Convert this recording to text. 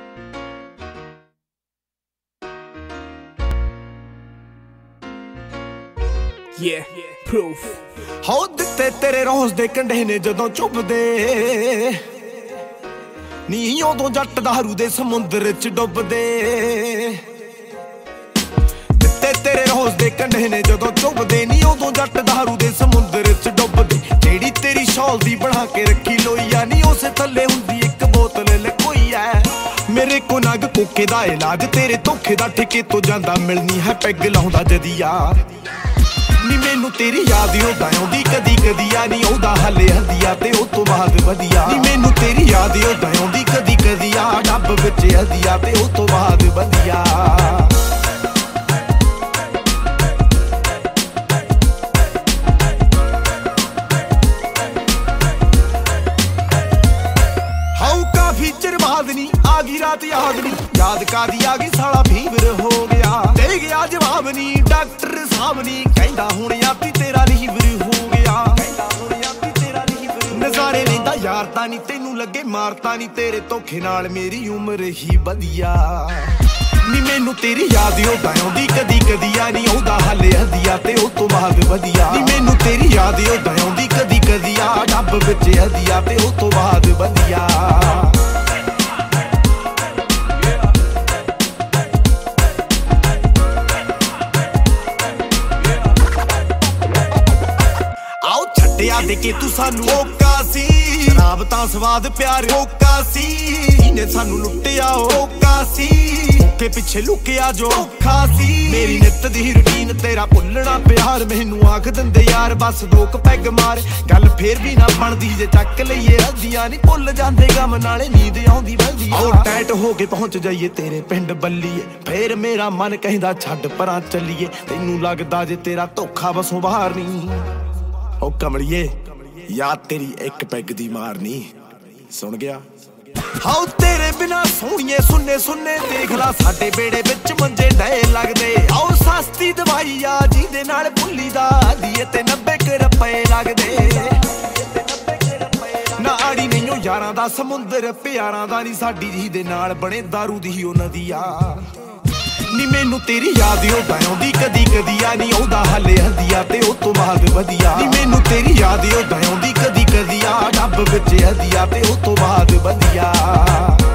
Yeah, proof. ਹੋ ਦਿੱਤੇ ਤੇਰੇ ਰੋਜ਼ ਦੇ ਕੰਢੇ ਨੇ ਜਦੋਂ ਚੁੱਭਦੇ ਨੀ ਉਦੋਂ ਜੱਟ ਦਾਰੂ ਦੇ ਸਮੁੰਦਰ ਚ ਡੁੱਬਦੇ ਦਿੱਤੇ ਤੇਰੇ ਰੋਜ਼ ਦੇ ਕੰਢੇ ਨੇ ਜਦੋਂ ਚੁੱਭਦੇ ਨੀ ਉਦੋਂ ਜੱਟ ਦਾਰੂ ਦੇ ਸਮੁੰਦਰ ਚ ਡੁੱਬਦੇ ਜਿਹੜੀ ਤੇਰੀ ਸ਼ੌਲ ਦੀ ਬਣਾ ਕੇ ਰੱਖੀ ਲੋਈਆ ਨੀ ਉਸੇ ਥੱਲੇ ਹੁੰਦੀ ਇੱਕ ਬੋਤਲ ਲਕੋਈ ਐ ਮੇਰੇ ਕੋ ਨਗ ਕੋਕੇ ਦਾ ਇਲਾਜ ਤੇਰੇ ਧੋਖੇ ਦਾ ਠੇਕੇ ਤੋਂ ਜਾਂਦਾ ਮਿਲਣੀ ਹੈ ਪੈਗ ਲਾਉਂਦਾ ਜਦੀਆ ਨੀ ਮੈਨੂੰ ਤੇਰੀ ਯਾਦ ਉਦਾਂ ਆਉਂਦੀ ਕਦੀ ਕਦੀ ਆ ਨੀ ਉਹਦਾ ਹੱਲੇ ਹੱਦੀਆਂ ਤੇ ਉਹ ਤੋਂ ਬਾਅਦ ਵਧੀਆ ਨੀ ਮੈਨੂੰ ਤੇਰੀ ਯਾਦ ਉਦਾਂ ਆਉਂਦੀ ਕਦੀ ਕਦੀ ਆ ਡੱਬ ਵਿੱਚ ਹੱਦੀਆਂ ਤੇ ਉਹ ਤੋਂ ਬਾਅਦ ਵਧੀਆ ਹਾਉ ਕਾਫੀ ਚਿਰ ਬਾਅਦ ਨੀ ਆ ਗਈ ਰਾਤ ਯਾਦ ਨੀ ਯਾਦ ਕਾਦੀ ਆ ਗਈ ਸਾਲਾ ਫੀਵਰ ਹੋ ਗਿਆ ਦੇ ਗਿਆ ਜਵਾਬ ਨੀ ਡਾਕਟਰ ਸਾਹਿਬ ਨੀ ਕਹਿੰਦਾ ਹੁਣ ਆਪੀ ਤੇਰਾ ਲੀਵਰ ਹੋ ਗਿਆ ਕਹਿੰਦਾ ਹੁਣ ਆਪੀ ਤੇਰਾ ਲੀਵਰ ਨਜ਼ਾਰੇ ਲੈਂਦਾ ਯਾਰ ਤਾਂ ਨੀ ਤੈਨੂੰ ਲੱਗੇ ਮਾਰਤਾ ਨੀ ਤੇਰੇ ਧੋਖੇ ਨਾਲ ਮੇਰੀ ਉਮਰ ਹੀ ਵਧੀਆ ਨੀ ਮੈਨੂੰ ਤੇਰੀ ਯਾਦ ਉਦਾਂ ਆਉਂਦੀ ਕਦੀ ਕਦੀ ਆ ਨੀ ਉਹਦਾ ਹੱਲੇ ਹੱਦੀਆਂ ਤੇ ਉਹ ਤੋਂ ਬਾਅਦ ਵਧੀਆ ਨੀ ਮੈਨੂੰ ਤੇਰੀ ਯਾਦ ਉਦਾਂ ਆਉਂਦੀ ਕਦੀ ਕਦੀ ਆ ਡੱਬ ਵਿੱਚ ਹੱਦੀਆਂ ਤੇ ਉਹ ਤੋਂ ਬਾਅਦ ਵਧੀਆ ਦੇ ਕੇ ਤੂੰ ਸਾਨੂੰ ਓਕਾ ਸੀ ਸ਼ਰਾਬ ਤਾਂ ਸਵਾਦ ਪਿਆਰ ਓਕਾ ਸੀ ਇਹਨੇ ਸਾਨੂੰ ਲੁੱਟਿਆ ਓਕਾ ਸੀ ਓਕੇ ਪਿੱਛੇ ਲੁਕਿਆ ਜੋ ਔਖਾ ਸੀ ਮੇਰੀ ਨਿੱਤ ਦੀ ਰੁਟੀਨ ਤੇਰਾ ਭੁੱਲਣਾ ਪਿਆਰ ਮੈਨੂੰ ਆਖ ਦਿੰਦੇ ਯਾਰ ਬਸ ਦੋ ਕੁ ਪੈਗ ਮਾਰ ਗੱਲ ਫੇਰ ਵੀ ਨਾ ਬਣਦੀ ਜੇ ਚੱਕ ਲਈਏ ਹੱਦੀਆਂ ਨਹੀਂ ਭੁੱਲ ਜਾਂਦੇ ਗਮ ਨਾਲੇ ਨੀਂਦ ਆਉਂਦੀ ਵਹਿੰਦੀ ਆਓ ਟੈਟ ਹੋ ਕੇ ਪਹੁੰਚ ਜਾਈਏ ਤੇਰੇ ਪਿੰਡ ਬੱਲੀਏ ਫੇਰ ਮੇਰਾ ਮਨ ਕਹਿੰਦਾ ਛੱਡ ਪਰਾਂ ਚੱਲੀਏ ਤੈਨੂੰ ਲੱਗਦਾ ਜੇ ਤੇਰਾ ਧੋਖਾ ਬਸੋਂ ਬਾਹਰ ਨਹੀਂ ਓ ਕਮਲੀਏ ਯਾਦ ਤੇਰੀ ਇੱਕ ਪੈਗ ਦੀ ਮਾਰਨੀ ਸੁਣ ਗਿਆ ਹਾਉ ਤੇਰੇ ਬਿਨਾ ਸੋਹਣੀਏ ਸੁੰਨੇ ਸੁੰਨੇ ਦੇਖ ਲਾ ਸਾਡੇ ਬੇੜੇ ਵਿੱਚ ਮੰਜੇ ਡਏ ਲੱਗਦੇ ਆਓ ਸਸਤੀ ਦਵਾਈ ਆ ਜਿਹਦੇ ਨਾਲ ਭੁੱਲੀ ਦਾ ਦੀਏ ਤੇ 90 ਰੁਪਏ ਲੱਗਦੇ ਨਾ ਆੜੀ ਨਹੀਂਓ ਯਾਰਾਂ ਦਾ ਸਮੁੰਦਰ ਪਿਆਰਾਂ ਦਾ ਨਹੀਂ ਸਾਡੀ ਜੀ ਦੇ ਨਾਲ ਬਣੇ ਦਾਰੂ ਦੀ ਉਹ ਨਦੀ ਆ ਨੀ ਮੈਨੂੰ ਤੇਰੀ ਯਾਦ ਉਦਾਂ ਆਉਂਦੀ ਕਦੀ ਕਦੀ ਆ ਨੀ ਉਹਦਾ ਹੱਲੇ ਹੱਦੀਆਂ ਤੇ ਉਹ ਤੋਂ ਬਾਅਦ ਵਧੀਆ ਨੀ ਮੈਨੂੰ ਤੇਰੀ ਯਾਦ ਉਦਾਂ ਆਉਂਦੀ ਕਦੀ ਕਦੀ ਆ ਡੱਬ ਵਿੱਚ ਹੱਦੀਆਂ ਤੇ ਉਹ ਤੋਂ ਬਾਅਦ ਵਧੀਆ